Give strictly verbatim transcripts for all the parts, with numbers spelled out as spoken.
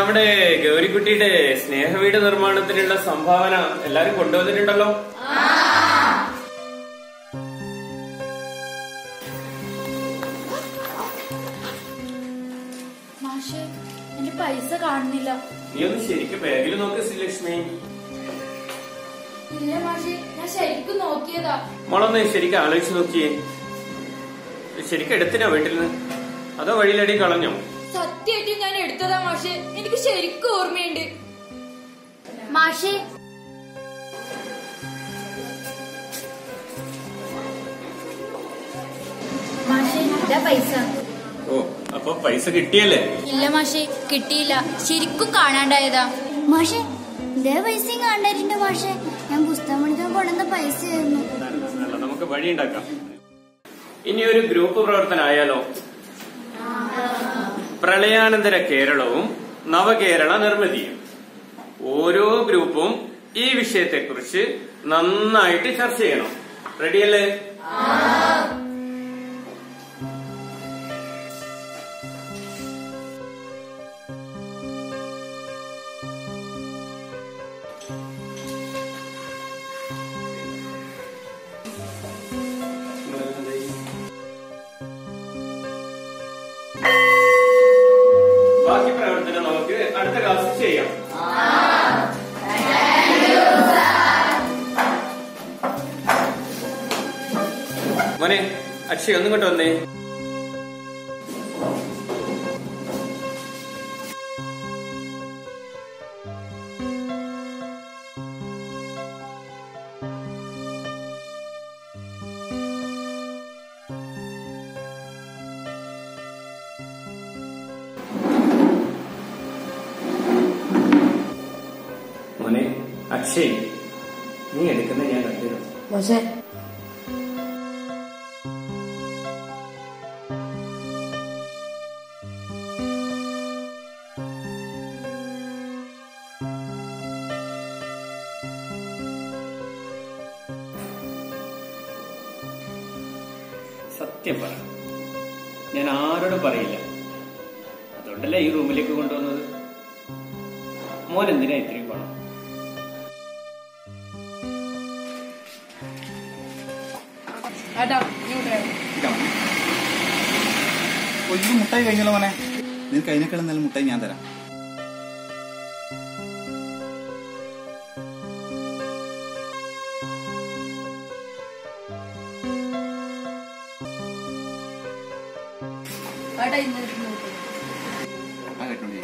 നമ്മുടെ ഗൗരിക്കുട്ടിയുടെ സ്നേഹവീട് നിർമ്മാണത്തിനുള്ള സംഭാവന എല്ലാരും കൊണ്ടുവന്നിട്ടുണ്ടല്ലോ. മാഷേ, എന്റെ പൈസ കാണുന്നില്ല. നീ ഒന്ന് ശരിക്കും ബാഗിൽ നോക്ക് ശ്രീലക്ഷ്മി. ഇല്ല മാഷേ, ഞാൻ ശരിക്കും നോക്കിയതാ. മോളൊന്ന് ശരിക്കും ആലോചിച്ച് നോക്കിയേ. ശരിക്കും എടുത്തിനാ വീട്ടിൽ നിന്ന്, അതോ വഴിയിലടി കളഞ്ഞോ? സത്യമായിട്ട് ഞാൻ എടുത്തതാ മാഷേ, എനിക്ക് ശരിക്കും ഓർമ്മയുണ്ട്. മാഷേ, മാഷേ ഇതാ പൈസ. ഓ, അപ്പൊ പൈസ കിട്ടിയല്ലേ? ഇല്ല മാഷേ, കിട്ടിയില്ല. ശരിക്കും കാണാണ്ടായതാ. മാഷേ ഇതേ പൈസയും കാണാറുണ്ട് മാഷേ. ഞാൻ പുസ്തകം പഠിക്കാൻ കൊണ്ടുവന്ന പൈസയായിരുന്നു. നമുക്ക് വഴിയുണ്ടാക്കാം. ഇനി ഒരു ഗ്രൂപ്പ് പ്രവർത്തനം ആയാലോ? പ്രളയാനന്തര കേരളവും നവകേരള നിർമ്മിതിയും. ഓരോ ഗ്രൂപ്പും ഈ വിഷയത്തെക്കുറിച്ച് നന്നായിട്ട് ചർച്ച ചെയ്യണം. റെഡിയല്ലേ? ബാക്കി പ്രവർത്തനം നമുക്ക് അടുത്ത ക്ലാസ്സിൽ ചെയ്യാം. മോനെ അക്ഷയ് ഒന്നും കൊണ്ട് വന്നേ. മോനെ അക്ഷയ്, നീ എടുക്കുന്ന ഞാൻ കണ്ടിരുന്നു. സത്യം പറ, ഞാൻ ആരോടും പറയില്ല. അതുകൊണ്ടല്ലേ ഈ റൂമിലേക്ക് കൊണ്ടുവന്നത്. മോൻ എന്തിനാ ഇത്രയും പണം? ഒരു മുട്ടായി കഴിഞ്ഞല്ലോ മോനെ. നിനക്ക് അതിനേക്കാളും നല്ല മുട്ടായി ഞാൻ തരാം. ആ കേട്ടോണ്ടി.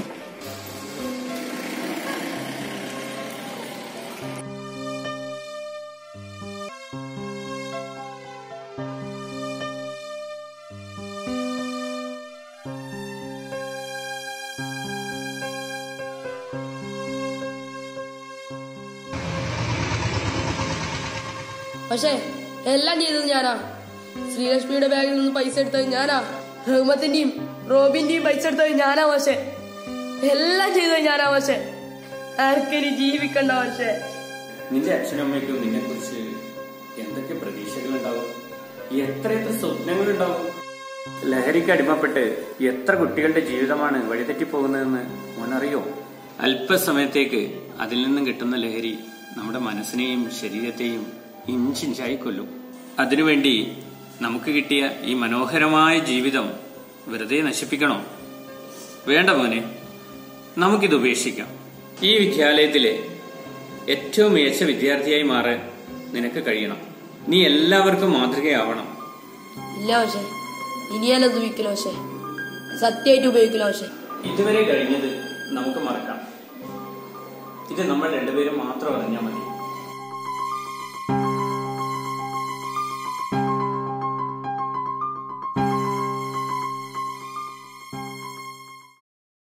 പക്ഷേ എല്ലാം ചെയ്തത് ഞാനാ. ശ്രീലക്ഷ്മിയുടെ ബാഗിൽ നിന്ന് പൈസ എടുത്തത് ഞാനാ. റഹ്മത്തിന്റെയും റോബിന്റെയും പൈസ എടുത്തത് ഞാനാ. പക്ഷേ എല്ലാം ചെയ്തത് ഞാനാ. പക്ഷേ ആർക്കൊരു ജീവിക്കണ്ട. പക്ഷേ നിന്റെ അച്ഛനും അമ്മയ്ക്കും നിന്നെ കുറിച്ച് എന്തൊക്കെ പ്രതീക്ഷകളുണ്ടാവും, എത്ര എത്ര സ്വപ്നങ്ങളുണ്ടാവും. ലഹരിക്ക് അടിമപ്പെട്ട് എത്ര കുട്ടികളുടെ ജീവിതമാണ് വഴിതെറ്റിപ്പോകുന്നതെന്ന് മോനറിയോ? അല്പസമയത്തേക്ക് അതിൽ നിന്നും കിട്ടുന്ന ലഹരി നമ്മുടെ മനസ്സിനെയും ശരീരത്തെയും ഇഞ്ചിഞ്ചായി കൊല്ലും. അതിനുവേണ്ടി നമുക്ക് കിട്ടിയ ഈ മനോഹരമായ ജീവിതം വെറുതെ നശിപ്പിക്കണോ? വേണ്ട മോനെ, നമുക്കിത് ഉപേക്ഷിക്കാം. ഈ വിദ്യാലയത്തിലെ ഏറ്റവും മികച്ച വിദ്യാർത്ഥിയായി മാറാൻ നിനക്ക് കഴിയണം. നീ എല്ലാവർക്കും മാതൃകയാവണം. ഇല്ല പക്ഷേ, ഇനി ഞാൻ ഉപയോഗിക്കില്ല. പക്ഷേ സത്യമായിട്ട് ഉപയോഗിക്കില്ല. പക്ഷേ ഇതുവരെ കഴിഞ്ഞത് നമുക്ക് മറക്കാം. ഇത് നമ്മൾ രണ്ടുപേരും മാത്രം അറിഞ്ഞാൽ മതി.